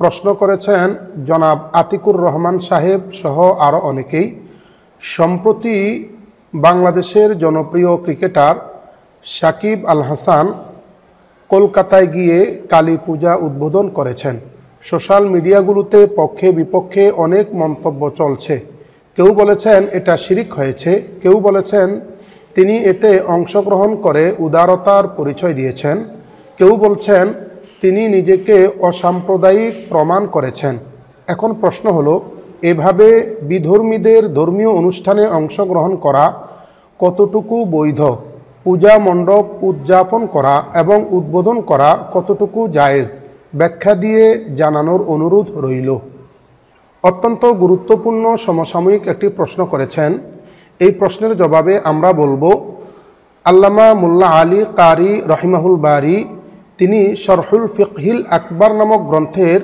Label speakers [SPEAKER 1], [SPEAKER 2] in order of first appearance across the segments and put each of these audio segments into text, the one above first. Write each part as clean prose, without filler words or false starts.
[SPEAKER 1] প্রশ্ন করেছেন জনাব আতিকুর রহমান সাহেব সহ আরও অনেকেই। সম্প্রতি বাংলাদেশের জনপ্রিয় ক্রিকেটার সাকিব আল হাসান কলকাতায় গিয়ে কালী পূজা উদ্বোধন করেছেন। সোশ্যাল মিডিয়াগুলোতে পক্ষে বিপক্ষে অনেক মন্তব্য চলছে। কেউ বলেছেন এটা শিরিক হয়েছে, কেউ বলেছেন তিনি এতে অংশগ্রহণ করে উদারতার পরিচয় দিয়েছেন, কেউ বলছেন তিনি নিজেকে অসাম্প্রদায়িক প্রমাণ করেছেন। এখন প্রশ্ন হলো, এভাবে বিধর্মীদের ধর্মীয় অনুষ্ঠানে অংশগ্রহণ করা কতটুকু বৈধ? পূজা মণ্ডপ উদযাপন করা এবং উদ্বোধন করা কতটুকু জায়েজ? ব্যাখ্যা দিয়ে জানানোর অনুরোধ রইল। অত্যন্ত গুরুত্বপূর্ণ সমসাময়িক একটি প্রশ্ন করেছেন। এই প্রশ্নের জবাবে আমরা বলবো, আল্লামা মোল্লা আলী কারি রহিমাহুল বারি তিনি শরহুল ফিকহিল আকবর নামক গ্রন্থের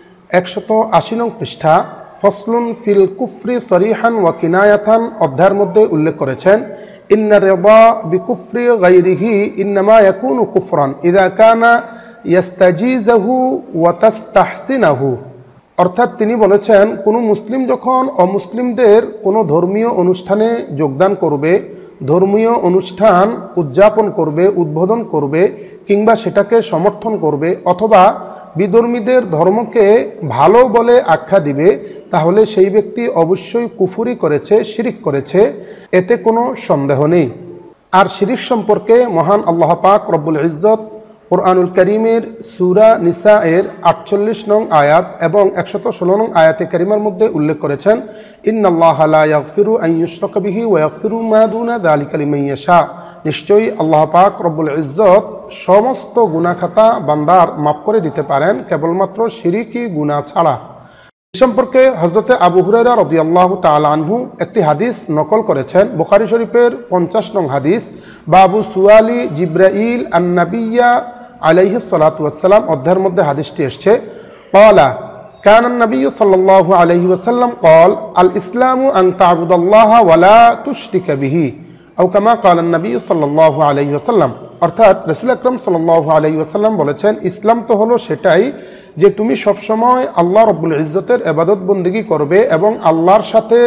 [SPEAKER 1] 180 নং পৃষ্ঠা ফসলুন ফিল কুফরি সরিহান ওয়া কিনায়াতান অধ্যায়ের মধ্যে উল্লেখ করেছেন, ইন্না রিদা বিকুফরি গায়রিহি ইন্নামা ইয়াকুনু কুফরান ইযা কানা ইয়াস্তাজিজুহু ওয়া তাস্তাহসিনুহু। অর্থাৎ তিনি বলেছেন, কোনো মুসলিম যখন অমুসলিমদের কোনো ধর্মীয় অনুষ্ঠানে যোগদান করবে, ধর্মীয় অনুষ্ঠান উদযাপন করবে, উদ্বোধন করবে কিংবা সেটাকে সমর্থন করবে অথবা বিধর্মীদের ধর্মকে ভালো বলে আখ্যা দিবে, তাহলে সেই ব্যক্তি অবশ্যই কুফরি করেছে, শিরিক করেছে, এতে কোনো সন্দেহ নেই। আর শিরিক সম্পর্কে মহান আল্লাহ পাক রব্বুল ইজ্জত কুরআনুল কারীমের সূরা নিসা এর 48 নং আয়াত এবং 116 নং আয়াতে কারিমার মধ্যে উল্লেখ করেছেন, ইন্নাল্লাহা লা ইয়াগফিরু আন ইউশরাকা বিহি ওয়া ইয়াগফিরু মা দুনা যালিকা লিমান ইয়াশা। নিশ্চয়ই আল্লাহ পাক রব্বুল ইজ্জত সমস্ত গুনাহ খাতা বান্দার মাফ করে দিতে পারেন, কেবলমাত্র শিরকি গুনাহ ছাড়া। এই সম্পর্কে হযরতে আবু হুরায়রা রাদিয়াল্লাহু তাআলা আনহু একটি হাদিস নকল করেছেন। বুখারী শরীফের 50 নং হাদিস, বাবু সুয়ালি জিব্রাইল আন-নাবিয়্যা আলাইহিস সালাতু ওয়াস সালাম অধ্যায়ের মধ্যে হাদিসটি এসেছে, ক্বালা কানা আন-নাবিয়্যু সাল্লাল্লাহু আলাইহি ওয়াসাল্লাম ক্বাল আল ইসলামু আন তা'বুদাল্লাহা ওয়া লা তুশরিকা বিহি আও কামা ক্বালা আন-নাবিয়্যু সাল্লাল্লাহু আলাইহি ওয়াসাল্লাম। অর্থাৎ রাসূল আকরাম সাল্লাল্লাহু আলাইহি ওয়াসাল্লাম বলেছেন, ইসলাম তো হলো সেটাই যে তুমি সবসময় আল্লাহ রব্বুল ইজ্জতের ইবাদত বন্দেগী করবে এবং আল্লাহর সাথে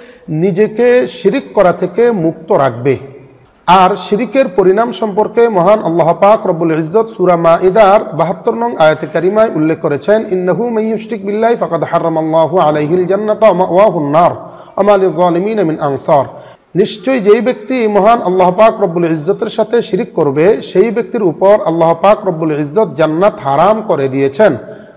[SPEAKER 1] নিজেকে শিরিক করা থেকে মুক্ত রাখবে। আর শিরিকের পরিণাম সম্পর্কে মহান আল্লাহ পাক রব্বুল ইজ্জত সূরা মাঈদার 72 নং আয়াতে কারিমায় উল্লেখ করেছেন, ইন্নাহু মান ইউশরিক বিল্লাহি ফাকাদ হারামাল্লাহু আলাইহিল জান্নাতা ওয়া মাওয়াহুন নার ওয়া মা লিয-যালিমিনা মিন আনসার। নিশ্চয়ই যেই ব্যক্তি মহান আল্লাহ পাক রব্বুল ইজ্জতের সাথে শিরিক করবে, সেই ব্যক্তির উপর আল্লাহ পাক রব্বুল ইজ্জত জান্নাত হারাম করে দিয়েছেন।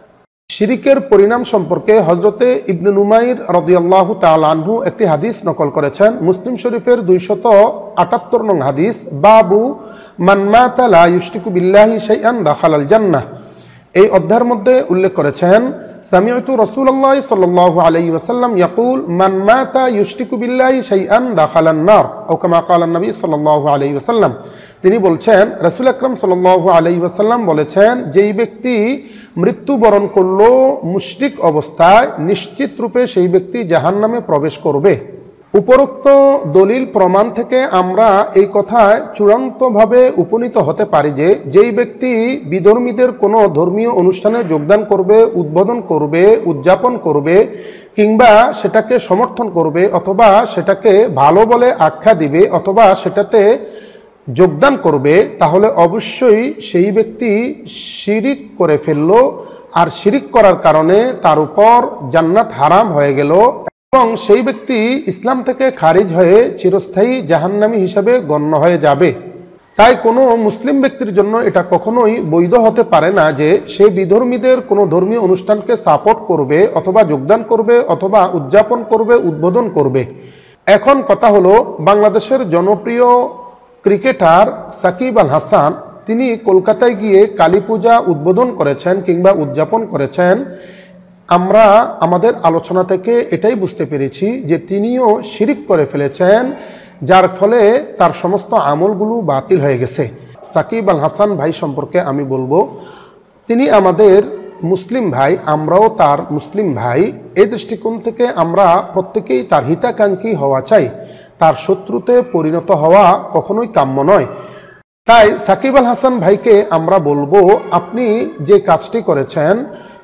[SPEAKER 1] শিরিকের পরিণাম সম্পর্কে হযরতে ইবনে নুমাইর রাদিয়াল্লাহু তাআলা আনহু একটি হাদিস নকল করেছেন। মুসলিম শরীফের 278 নং হাদিস, বাবু মান মাতা লা ইউশরিকু বিল্লাহি শাইআন দাখালাল জান্নাহ। এই অধ্যায়ের মধ্যে উল্লেখ করেছেন, সামি'তু রাসূলুল্লাহ সাল্লাল্লাহু আলাইহি ওয়াসাল্লাম ইয়াকুল মান মাতা ইউশরিকু বিল্লাহি শাইআন দাখালান নার আও কামা ক্বালা নবী সাল্লাল্লাহু আলাইহি ওয়াসাল্লাম। তিনি বলছেন, রাসূল আকরাম সাল্লাল্লাহু আলাইহি ওয়াসাল্লাম বলেছেন, যেই ব্যক্তি মৃত্যুবরণ করল মুশরিক অবস্থায়, নিশ্চিত রূপে সেই ব্যক্তি জাহান্নামে প্রবেশ করবে। উপরোক্ত দলিল প্রমাণ থেকে আমরা এই কথায় চূড়ান্তভাবে উপনীত হতে পারি যে, যেই ব্যক্তি বিধর্মীদের কোনো ধর্মীয় অনুষ্ঠানে যোগদান করবে, উদ্বোধন করবে, উদযাপন করবে কিংবা সেটাকে সমর্থন করবে অথবা সেটাকে ভালো বলে আখ্যা দিবে অথবা সেটাতে যোগদান করবে, তাহলে অবশ্যই সেই ব্যক্তি শিরিক করে ফেলল। আর শিরিক করার কারণে তার উপর জান্নাত হারাম হয়ে গেল এবং সেই ব্যক্তি ইসলাম থেকে খারিজ হয়ে চিরস্থায়ী জাহান্নামী হিসাবে গণ্য হয়ে যাবে। তাই কোনো মুসলিম ব্যক্তির জন্য এটা কখনোই বৈধ হতে পারে না যে সে বিধর্মীদের কোনো ধর্মীয় অনুষ্ঠানকে সাপোর্ট করবে অথবা যোগদান করবে অথবা উদযাপন করবে, উদ্বোধন করবে। এখন কথা হলো, বাংলাদেশের জনপ্রিয় ক্রিকেটার সাকিব আল হাসান তিনি কলকাতায় গিয়ে কালী পূজা উদ্বোধন করেছেন কিংবা উদযাপন করেছেন। আমরা আমাদের আলোচনা থেকে এটাই বুঝতে পেরেছি যে তিনিও শিরিক করে ফেলেছেন, যার ফলে তার সমস্ত আমলগুলো বাতিল হয়ে গেছে। সাকিব আল হাসান ভাই সম্পর্কে আমি বলবো, তিনি আমাদের মুসলিম ভাই, আমরাও তার মুসলিম ভাই। এই দৃষ্টিকোণ থেকে আমরা প্রত্যেকেই তার হিতাকাঙ্ক্ষী হওয়া চাই, তার শত্রুতে পরিণত হওয়া কখনোই কাম্য নয়। তাই সাকিব আল হাসান ভাইকে আমরা বলবো, আপনি যে কাজটি করেছেন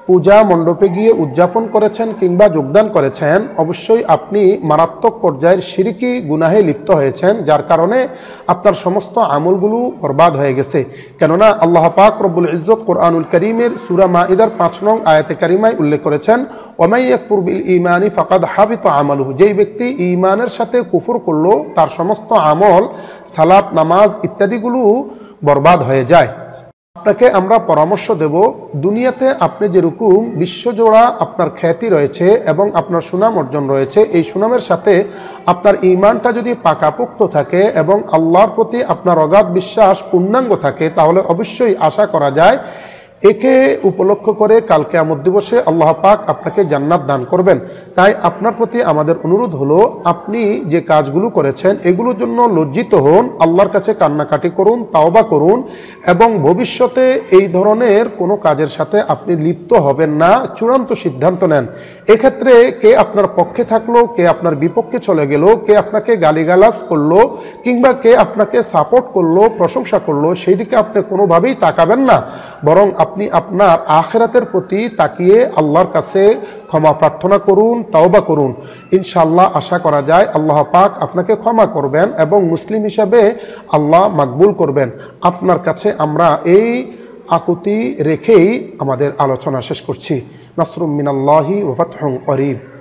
[SPEAKER 1] পূজা মণ্ডপে গিয়ে উদযাপন করেছেন কিংবা যোগদান করেছেন, অবশ্যই আপনি মারাত্মক পর্যায়ের শিরকি গুনাহে লিপ্ত হয়েছেন, যার কারণে আপনার সমস্ত আমলগুলো বরবাদ হয়ে গেছে। কেননা আল্লাহ পাক রব্বুল ইজ্জত কোরআনুল কারীমের সূরা মাঈদার 5 নং আয়াতে কারিমায় উল্লেখ করেছেন, ওয়ামাই ইয়াকফুর বিল ঈমানি ফাকাদ হাবিতা আমালুহু, যেই ব্যক্তি ঈমানের সাথে কুফর করলো তার সমস্ত আমল, সালাত, নামাজ ইত্যাদিগুলো বরবাদ হয়ে যায়। আপনাকে আমরা পরামর্শ দেব, দুনিয়াতে আপনি যেরকম বিশ্বজোড়া আপনার খ্যাতি রয়েছে এবং আপনার সুনাম অর্জন রয়েছে, এই সুনামের সাথে আপনার ঈমানটা যদি পাকাপোক্ত থাকে এবং আল্লাহর প্রতি আপনার অগাধ বিশ্বাস পূর্ণাঙ্গ থাকে, তাহলে অবশ্যই আশা করা যায় একে উপলক্ষ করে কাল কিয়ামত দিবসে আল্লাহ পাক আপনাকে জান্নাত দান করবেন। তাই আপনার প্রতি আমাদের অনুরোধ হলো, আপনি যে কাজগুলো করেছেন এগুলোর জন্য লজ্জিত হন, আল্লাহর কাছে কান্নাকাটি করুন, তাওবা করুন এবং ভবিষ্যতে এই ধরনের কোনো কাজের সাথে আপনি লিপ্ত হবেন না, চূড়ান্ত সিদ্ধান্ত নেন। এক্ষেত্রে কে আপনার পক্ষে থাকলো, কে আপনার বিপক্ষে চলে গেল, কে আপনাকে গালিগালাজ করলো কিংবা কে আপনাকে সাপোর্ট করলো, প্রশংসা করলো, সেই দিকে আপনি কোনোভাবেই তাকাবেন না, বরং আপনি আপনার আখিরাতের প্রতি তাকিয়ে আল্লাহর কাছে ক্ষমা প্রার্থনা করুন, তাওবা করুন। ইনশাআল্লাহ আশা করা যায় আল্লাহ পাক আপনাকে ক্ষমা করবেন এবং মুসলিম হিসাবে আল্লাহ মাকবুল করবেন। আপনার কাছে আমরা এই আকুতি রেখেই আমাদের আলোচনা শেষ করছি। নাসরুম মিনাল্লাহি ওয়া ফাতহুন করিব।